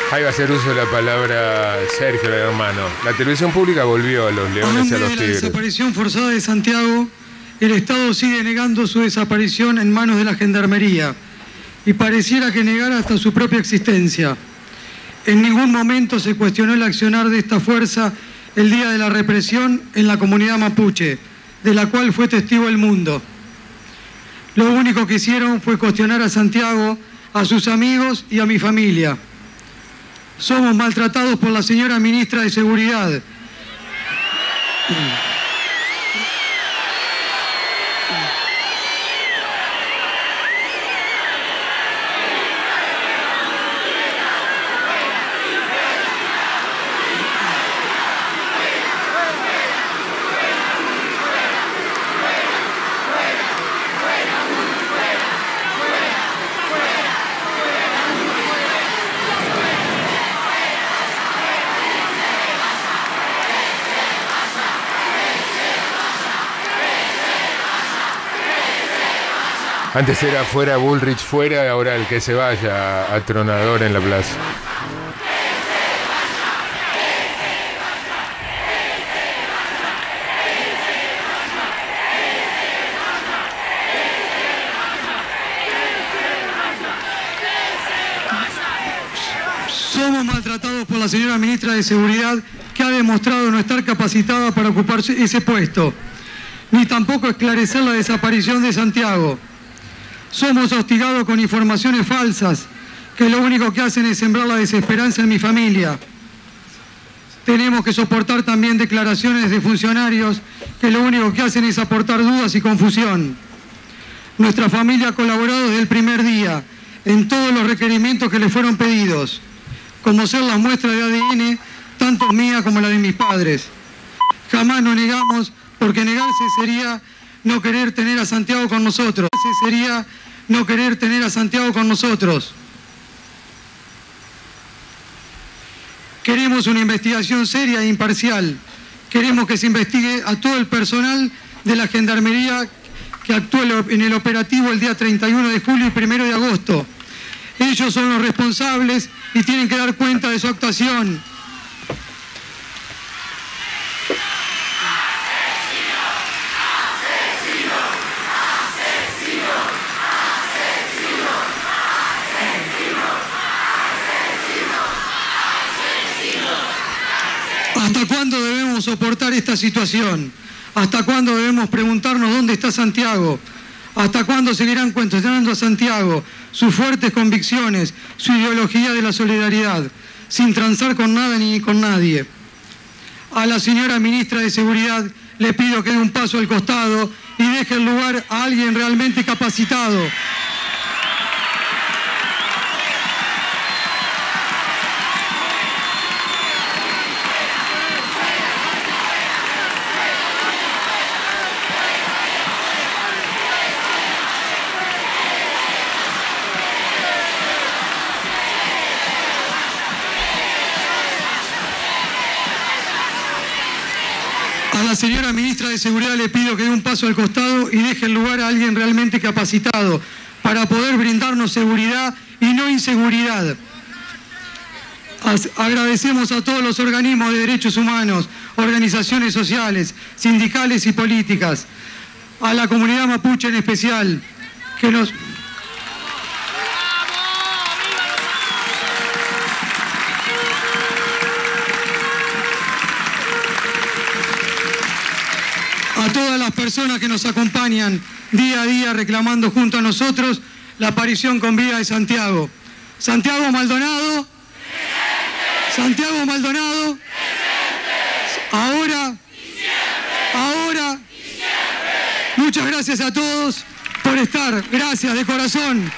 Ahí va a hacer uso de la palabra Sergio, el hermano. La televisión pública volvió a los leones y a los tigres. La desaparición forzada de Santiago, el Estado sigue negando su desaparición en manos de la Gendarmería y pareciera que negara hasta su propia existencia. En ningún momento se cuestionó el accionar de esta fuerza el día de la represión en la comunidad mapuche, de la cual fue testigo el mundo. Lo único que hicieron fue cuestionar a Santiago, a sus amigos y a mi familia. Somos maltratados por la señora ministra de Seguridad. Antes era fuera Bullrich, fuera, ahora el que se vaya, atronador en la plaza. Somos maltratados por la señora ministra de Seguridad, que ha demostrado no estar capacitada para ocupar ese puesto, ni tampoco esclarecer la desaparición de Santiago. Somos hostigados con informaciones falsas, que lo único que hacen es sembrar la desesperanza en mi familia. Tenemos que soportar también declaraciones de funcionarios que lo único que hacen es aportar dudas y confusión. Nuestra familia ha colaborado desde el primer día en todos los requerimientos que le fueron pedidos, como ser las muestras de ADN, tanto mía como la de mis padres. Jamás nos negamos, porque negarse sería no querer tener a Santiago con nosotros. Sería no querer tener a Santiago con nosotros. Queremos una investigación seria e imparcial. Queremos que se investigue a todo el personal de la Gendarmería que actuó en el operativo el día 31 de julio y 1 de agosto. Ellos son los responsables y tienen que dar cuenta de su actuación. ¿Hasta cuándo debemos soportar esta situación? ¿Hasta cuándo debemos preguntarnos dónde está Santiago? ¿Hasta cuándo seguirán cuestionando a Santiago sus fuertes convicciones, su ideología de la solidaridad, sin transar con nada ni con nadie? A la señora ministra de Seguridad le pido que dé un paso al costado y deje el lugar a alguien realmente capacitado. A la señora ministra de Seguridad le pido que dé un paso al costado y deje el lugar a alguien realmente capacitado para poder brindarnos seguridad y no inseguridad. Agradecemos a todos los organismos de derechos humanos, organizaciones sociales, sindicales y políticas, a la comunidad mapuche en especial, que nos... a todas las personas que nos acompañan día a día reclamando junto a nosotros la aparición con vida de Santiago. Santiago Maldonado. Presente. Santiago Maldonado. Presente. Ahora. Y siempre. Ahora. Y siempre. Muchas gracias a todos por estar. Gracias de corazón.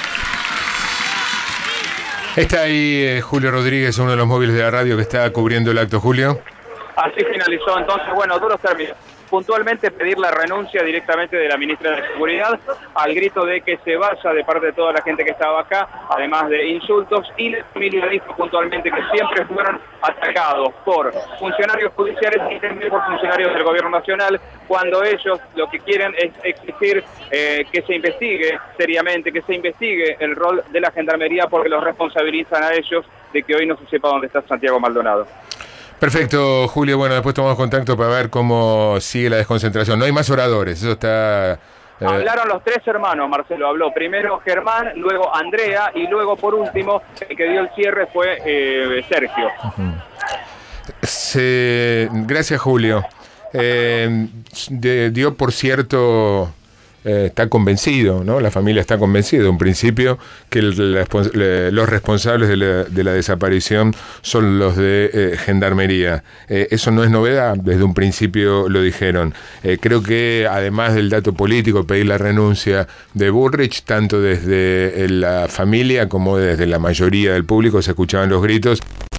Está ahí Julio Rodríguez, uno de los móviles de la radio que está cubriendo el acto. Julio. Así finalizó entonces, bueno, duros términos. puntualmente pedir la renuncia directamente de la ministra de Seguridad, al grito de que se vaya de parte de toda la gente que estaba acá, además de insultos, y la familia dijo puntualmente que siempre fueron atacados por funcionarios judiciales y también por funcionarios del gobierno nacional, cuando ellos lo que quieren es exigir que se investigue seriamente, que se investigue el rol de la Gendarmería, porque los responsabilizan a ellos de que hoy no se sepa dónde está Santiago Maldonado. Perfecto, Julio. Bueno, después tomamos contacto para ver cómo sigue la desconcentración. No hay más oradores, eso está... Hablaron los 3 hermanos, Marcelo. Habló primero Germán, luego Andrea y luego, por último, el que dio el cierre fue Sergio. Gracias, Julio. Dio por cierto... está convencido, ¿no? La familia está convencida de un principio que los responsables de la desaparición son los de Gendarmería. Eso no es novedad, desde un principio lo dijeron. Creo que además del dato político, pedir la renuncia de Bullrich, tanto desde la familia como desde la mayoría del público se escuchaban los gritos.